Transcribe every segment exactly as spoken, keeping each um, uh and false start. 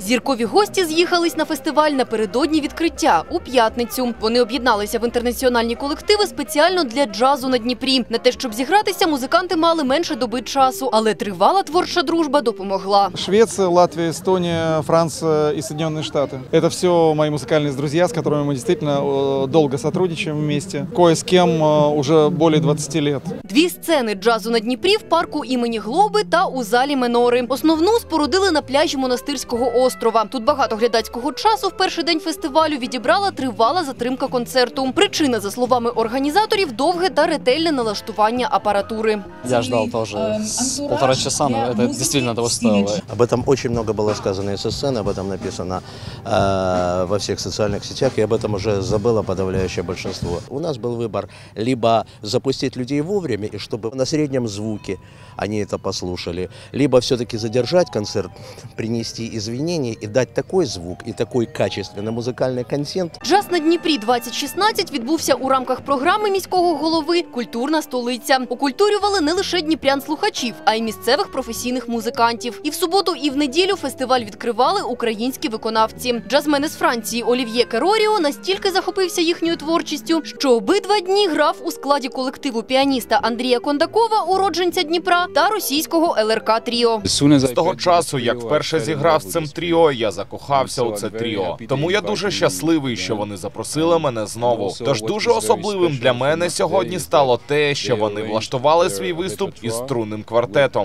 Зіркові гості з'їхались на фестиваль напередодні відкриття у п'ятницю. Вони об'єдналися в інтернаціональні колективи спеціально для джазу на Дніпрі. На те, щоб зігратися, музиканти мали менше доби часу, але тривала творча дружба допомогла. Швеция, Латвия, Эстония, Франция и Соединенные Штаты. Это все мои музыкальные друзья, с которыми мы действительно долго сотрудничаем вместе. Кое с кем уже более двадцати лет. Дві сцени джазу на Дніпрі в парку імені Глоби та у залі Менори. Основну спорудили на пляжі Монастирського острова. Тут багато глядацького часу в перший день фестивалю відібрала тривала затримка концерту. Причина, за словами організаторів, довге та ретельне налаштування апаратури. Я ждал тоже с полтора часа, но это действительно того стоило. Об этом очень много было сказано и со сцены, об этом написано э, во всех социальных сетях, и об этом уже забыло подавляющее большинство. У нас был выбор либо запустить людей вовремя, и чтобы на среднем звуке они это послушали, либо все-таки задержать концерт, принести извинения и дать такой звук и такой качественный музыкальный контент. Джаз на Дніпрі двадцять шістнадцять відбувся у рамках програми міського голови «Культурна столиця». Окультурювали не лише дніпрян-слухачів, а й місцевих професійних музикантів. І в суботу, і в неділю фестиваль відкривали українські виконавці. Джазмен із Франції Олів'є Кероріо настільки захопився їхньою творчістю, що обидва дні грав у складі колективу піаніста Андрія Кондакова, уродженця Дніпра, та російського ел ер ка Тріо. З того часу, як вперше зіграв з цим тріо, я закохався у це тріо. Тому я дуже щасливий, що вони запросили мене знову. Тож дуже особливим для мене сьогодні стало те, що вони влаштували свій виступ із струнним квартетом.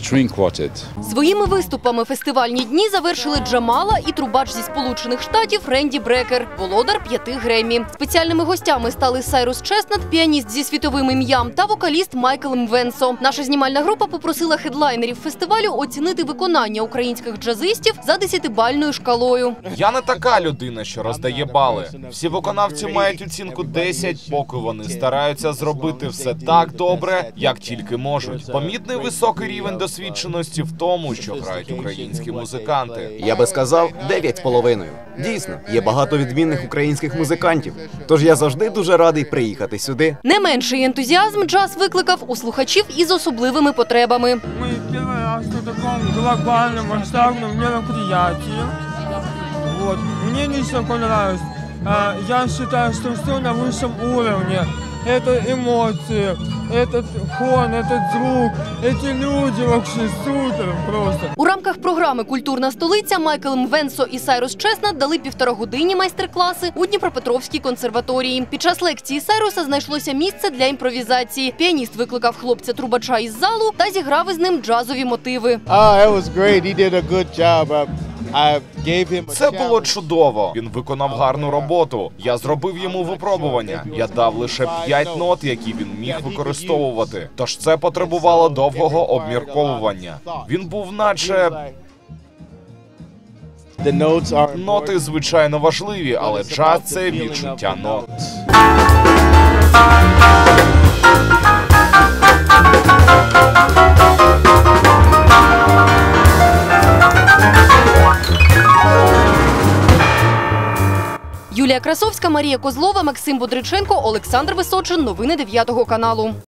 Своїми виступами фестивальні дні завершили Джамала і трубач зі Сполучених Штатів Ренді Брекер, володар п'яти Греммі. Спеціальними гостями стали Сайрус Чеснат, піаніст зі світовим ім'ям, та вокаліст Майкл Мвенсо. Наша знімальна група попросила хедлайнерів фестивалю оцінити виконання українських джазистів за десятибальною шкалою. Я не така людина, що роздає бали. Всі виконавці мають оцінку десять, поки вони стараються зробити все так добре, як тільки можуть. Помітний високий рівень досвідченості в тому, що грають українські музиканти. Я би сказав, дев'ять з половиною. Дійсно, є багато відмінних українських музикантів. Тож я завжди дуже радий приїхати сюди. Не менший ентузіазм джаз викликав у слухачів із особливими потребами. Ми перший раз на такому глобальному масштабному мероприятии. Вот. Мне лично понравилось. Я считаю, что все на высшем уровне. Это эмоции, этот фон, этот звук, эти люди вообще супер просто. У рамках програми «Культурна столиця» Майкл Мвенсо і Сайрус Чеснат дали півторагодинні майстер-класи у Дніпропетровській консерваторії. Під час лекції Сайруса знайшлося місце для імпровізації. Піаніст викликав хлопця-трубача із залу та зіграв із ним джазові мотиви. Це було чудово. Він виконав гарну роботу. Я зробив йому випробування. Я дав лише п'ять нот, які він міг використовувати. Тож це потребувало довгого обмірковування. Він був наче... Ноти, звичайно, важливі, але джаз – це відчуття нот. Юлія Красовська, Марія Козлова, Максим Бодриченко, Олександр Височин. Новини дев'ятого каналу.